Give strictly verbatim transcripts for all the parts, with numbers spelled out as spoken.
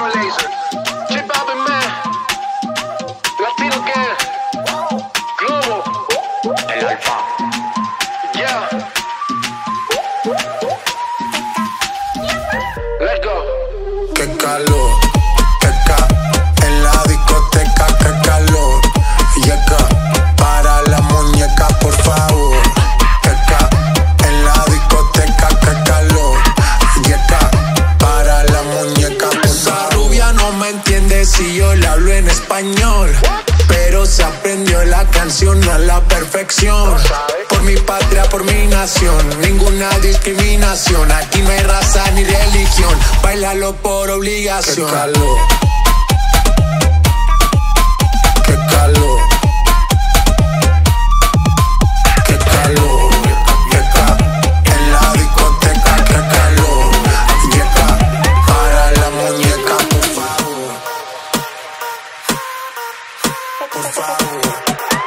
Mario Laser, Chip Balvin Man, Latino que Globo, el Alfa, yeah. Let's go. Qué calor, qué ca en la discoteca, qué calor. Y acá, para la muñeca, por favor. Qué ca en la discoteca, qué calor. Y acá, para la muñeca, por favor. Esa rubia no me entiende si yo le hablo en español, pero se aprendió la canción a la perfección. Por mi patria, por mi nación, ninguna discriminación. Aquí no hay raza ni religión, bailalo por obligación. Qué calor, qué calor, qué calor, qué ca en la discoteca, qué calor. Y acá, para la muñeca, por favor, por favor.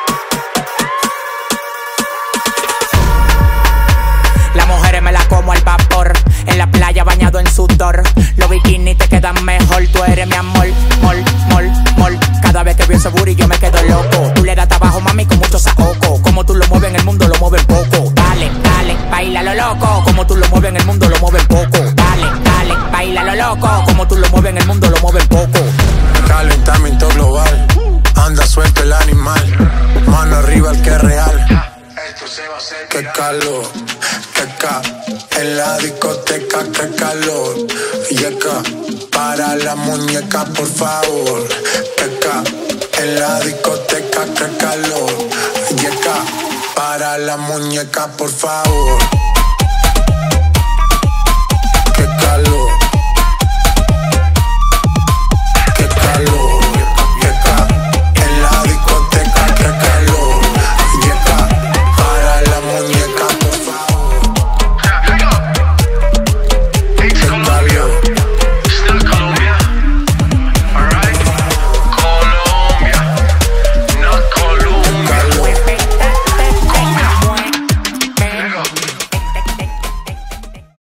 Las mujeres me la como al vapor, en la playa bañado en sudor. Los bikinis te quedan mejor, tú eres mi amor, mol, mol, mol. Cada vez que veo ese booty yo me quedo loco. Tú le das trabajo, mami, con mucho saoco. Como tú lo mueves en el mundo, lo mueves poco. Dale, dale, baila lo loco. Como tú lo mueves en el mundo, lo mueves poco. Dale, dale, baila lo loco. Como tú lo mueves en el mundo, lo mueves poco. Calentamiento global, anda suelto el animal. Mano arriba el que es real. Qué calor, qué ca en la discoteca, qué calor. Y acá, para la muñeca, por favor. Qué ca en la discoteca, qué calor. Y acá, para la muñeca, por favor.